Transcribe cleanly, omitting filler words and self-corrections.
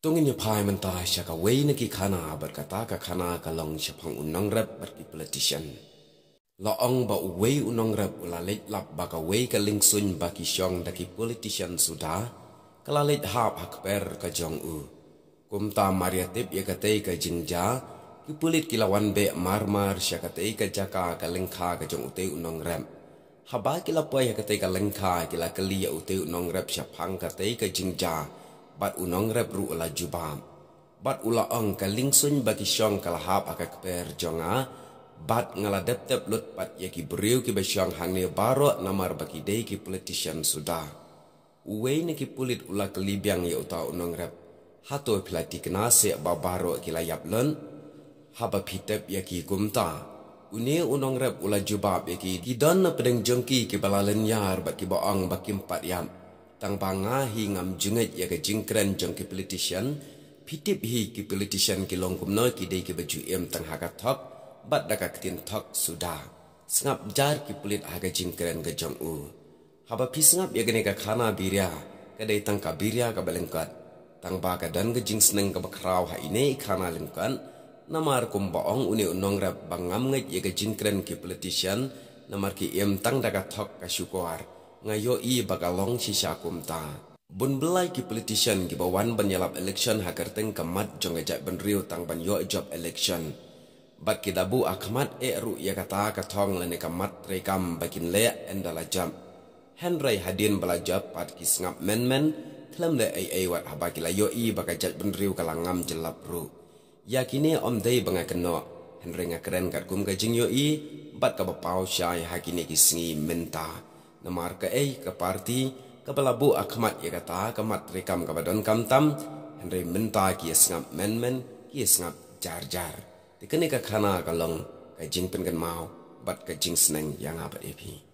Tungin ya pai mentah syaka wei neki khana berkata ka khana kalong syapang unang rep berki politician. Laong ba wei unang rep ulalit lap baka wei ka lingsun baki syong daki politician sudah kalalit hap hakper ka jong u. Kumta mariatip ya katei ka jingja ki pulit kilawan be marmar syaka tei ka jaka ka lengkha ka jong ute unang rep. Haba kila pai ya katei ka lengkha kila kali ya ute unang rep syapang katei ka jingja. Bat unong rep ru ula jubam. Bat ula ong ka lingsun bagi syong kalahap aka keper jonga. Bat ngala dep lut pat yaki beriu ki besyong hangne baro namar bagi day ki politician sudah. Uwe ni ki pulit ula kelibiang ya uta unong rep. Hato pilati kena se babaro ki layap len. Haba pitep yaki gumta. Uni unong rep ula jubab yaki gidon na pedeng jengki ki balalen yar baki boong baki empat yam. Tang pangahi ngam junget ya ke jingkren jong ki politician pitip hi ki politician ki long kumno ki dei ki baju em tang hakatok bat daka ketin tok sudah sengap jar ki pulit haga jingkren ke jong u haba pi sengap ya gene ka khana birya ka dei tang ka birya ka belengkat tang ba ka dan ke jing seneng ka bakrau ha ine khana lengkan namar kum baong uni unong rap bangam nget ya ke jingkren ki politician namar ki em tang daka tok ka syukur ngayo i bagalong sisa kumta. Bun belai ki politician ki bawan banyalap election hagar teng kamat jong ejak benriu tang banyo job election. Bat ki dabu akmat ru ya kata katong lene kamat rekam bakin le endala jam. Henry hadin belajab pat ki sngap men klem le ai wat habaki la yo i bakajak benriu kalangam jelap ru. Yakini om dei bangakeno Henry ngakren kat kum kajing yo i bat ka bapau syai hakini ki singi menta. Namar ke ke parti ke belabu akmat ya kata kamat rekam ke badan kamtam Henry menta ki sengap men ki sengap jar dikene ka khana kalong ka jing pen kan mau bat ka jing seneng yang apa epi